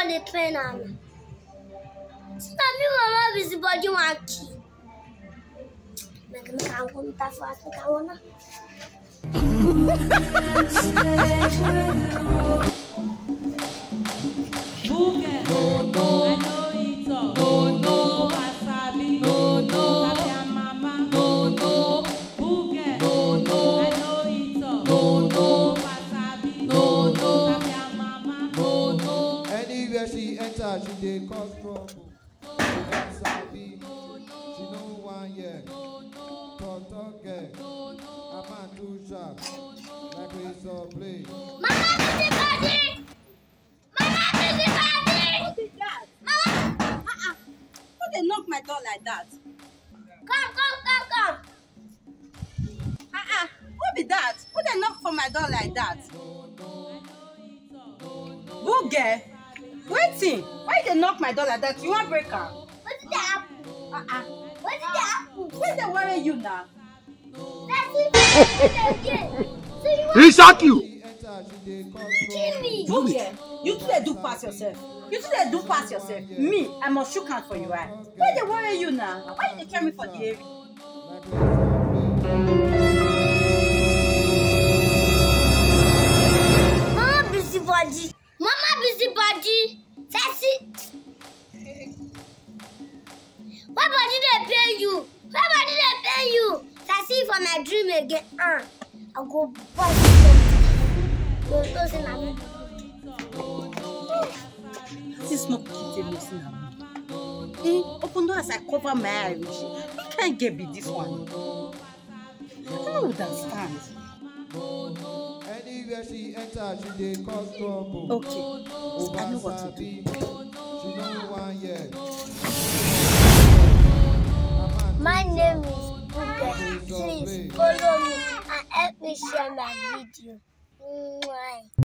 on the train now. Stop me, mama, busybody one key. Make me can't go that fast, me can't wanna. Anywhere she enter, she dey cause trouble. She no one yet. Talk girl. I'm not too sharp. Like we saw play. Mama, busybody! Mama, busybody! What is that? Who they knock my door like that? Come. Who be that? Who they knock for my door like that? Boogirl, waiting. Why they knock my door like that? You want break her? What did that happen? What did that happen? Where they worry you now? That's it. So you want He shot you. She enter, she dey cause kill me? Boogirl, you two they do pass yourself. Me, I must shook hand for you, right? Where they worry you now? Why they carry me for the area? Mama busybody. That's it. Why body they pay you? That's it for my dream again. I go bust something. This smoke keep losing her. Open door as I cover my eye. You can't get be this one. I don't understand. Anywhere she enter, she dey cause trouble. Okay, I know what to do. She no one yet. My name is Boogirl. Please follow me and help me share my video.